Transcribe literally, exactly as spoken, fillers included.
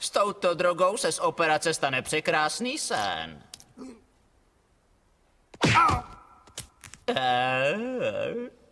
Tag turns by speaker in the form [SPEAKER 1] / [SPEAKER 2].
[SPEAKER 1] S touto drogou se z operace stane překrásný sen. Eh, eh.